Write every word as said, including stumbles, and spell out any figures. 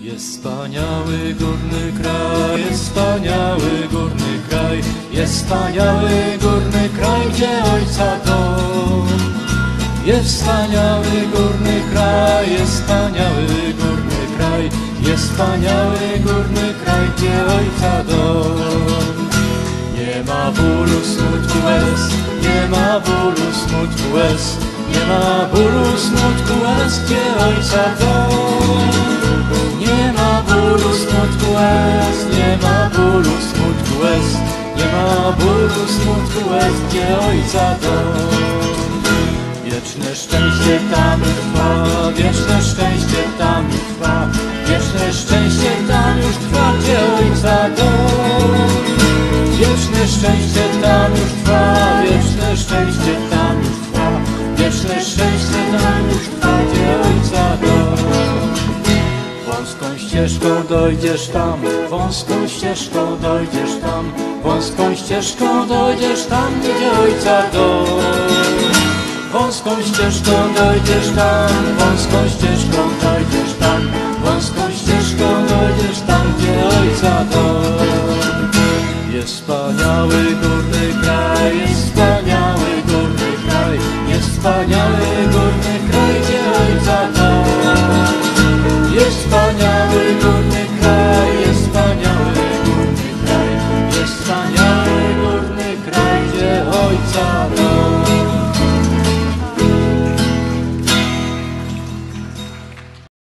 Jest wspaniały górny kraj, jest wspaniały górny kraj, jest wspaniały górny kraj, gdzie ojca dom. Jest wspaniały górny kraj, jest wspaniały górny kraj, jest wspaniały górny kraj, gdzie ojca dom. Nie ma bólu, smutku, łez, nie ma bólu, smutku, łez, nie ma bólu, smutku, łez, gdzie ojca dom. Nie ma bólu, smutku, łez, nie ma bólu, smutku, łez, nie ma bólu, smutku, łez, gdzie ojca dom. Wieczne szczęście tam trwa, wieczne szczęście tam trwa, wieczne szczęście tam już trwa, gdzie ojca dom. Wieczne szczęście tam już trwa, wieczne szczęście tam już trwa, wieczne szczęście tam już trwa, gdzie ojca dom. Wąską ścieżką dojdziesz tam, wąską ścieżką dojdziesz tam, wąską ścieżką dojdziesz tam, gdzie ojca dom. Wąską ścieżką dojdziesz tam, wąską ścieżką dojdziesz tam, wąską ścieżką dojdziesz tam, gdzie ojca dom. Jest wspaniały górny kraj, jest wspaniały